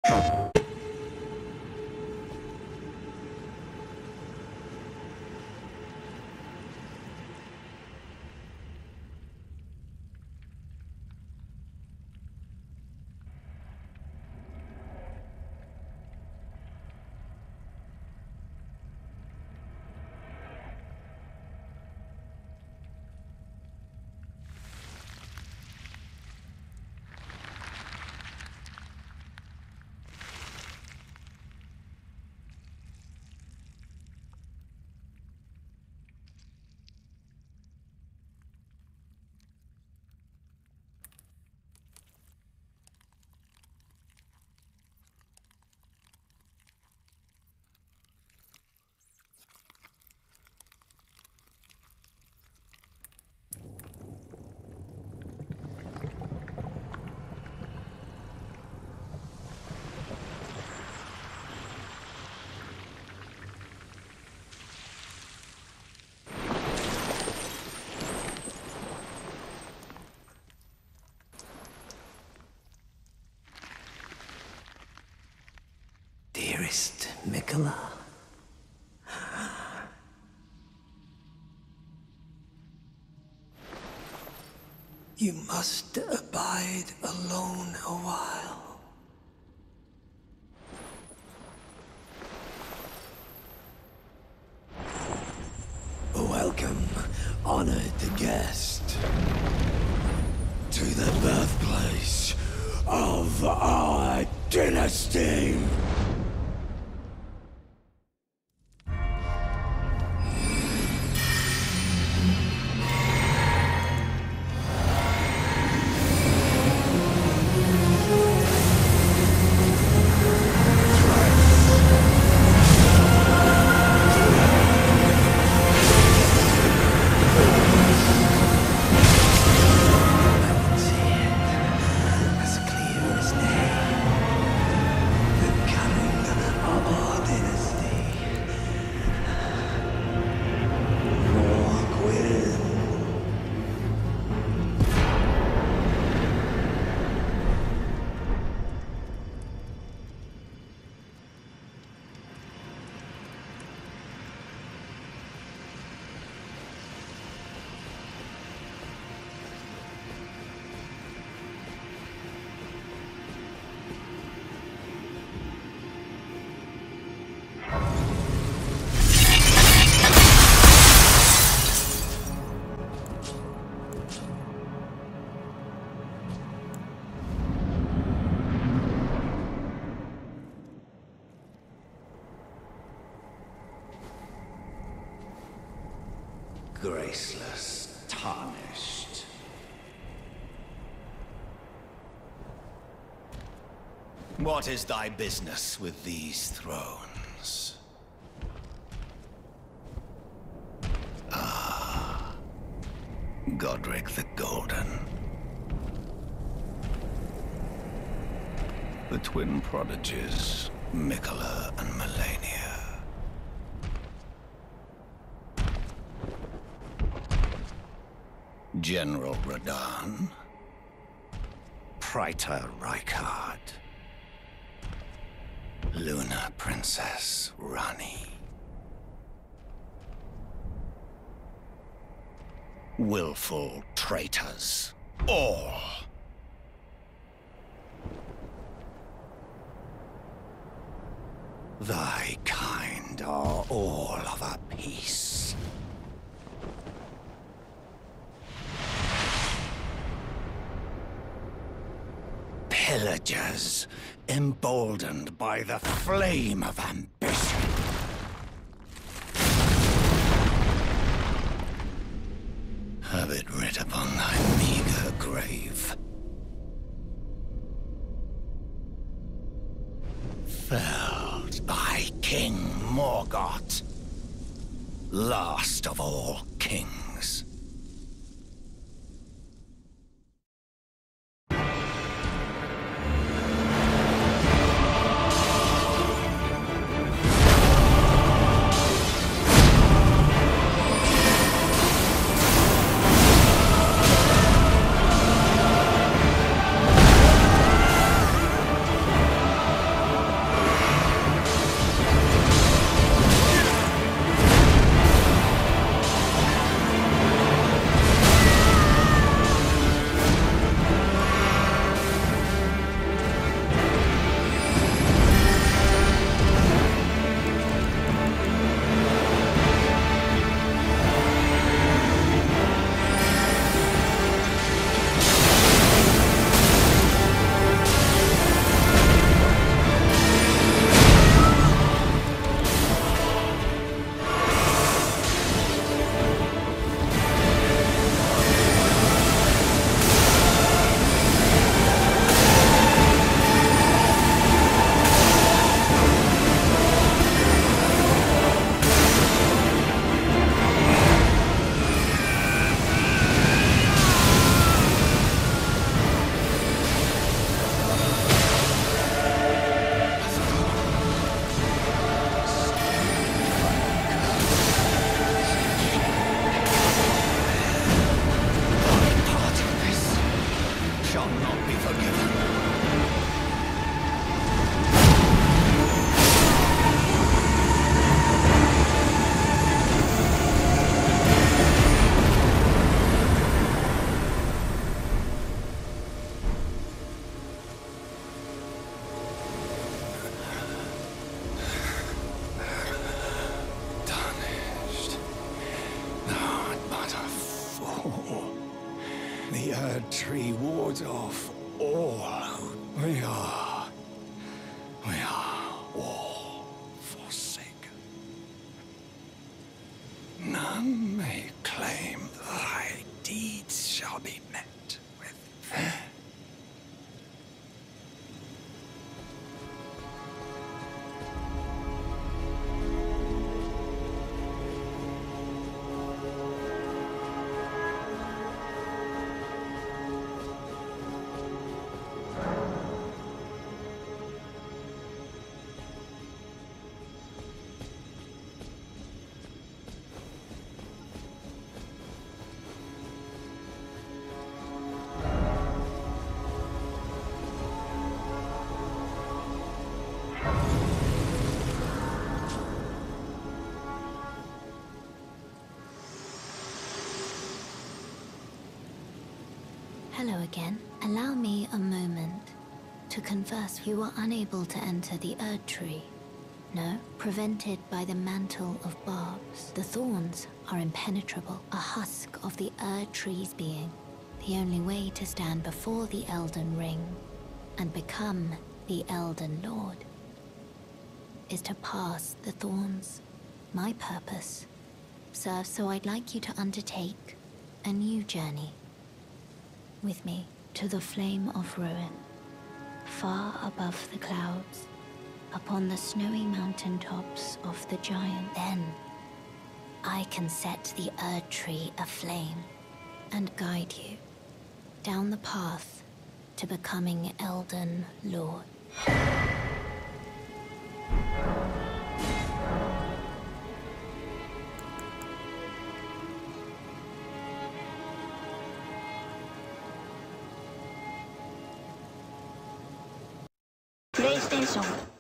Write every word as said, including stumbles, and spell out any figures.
Dearest Mikola, you must abide alone a while. Welcome, honored guest, to the birthplace of our dynasty. Graceless, tarnished. What is thy business with these thrones? Ah, Godric the Golden. The twin prodigies, Mikola and Melania. General Radahn, Praetor Rykard, Lunar Princess Rani, willful traitors, all. Thy kind are all of a piece. Pillagers, emboldened by the flame of ambition. Have it writ upon thy meager grave. Felled thy king Morgoth, last of all kings. again. Allow me a moment to converse. You were unable to enter the Erd Tree. No, prevented by the mantle of barbs. The thorns are impenetrable, a husk of the Erd Tree's being. The only way to stand before the Elden Ring and become the Elden Lord is to pass the thorns. My purpose serves, so I'd like you to undertake a new journey with me to the Flame of Ruin, far above the clouds, upon the snowy mountaintops of the giant. Then I can set the Erd Tree aflame and guide you down the path to becoming Elden Lord. PlayStation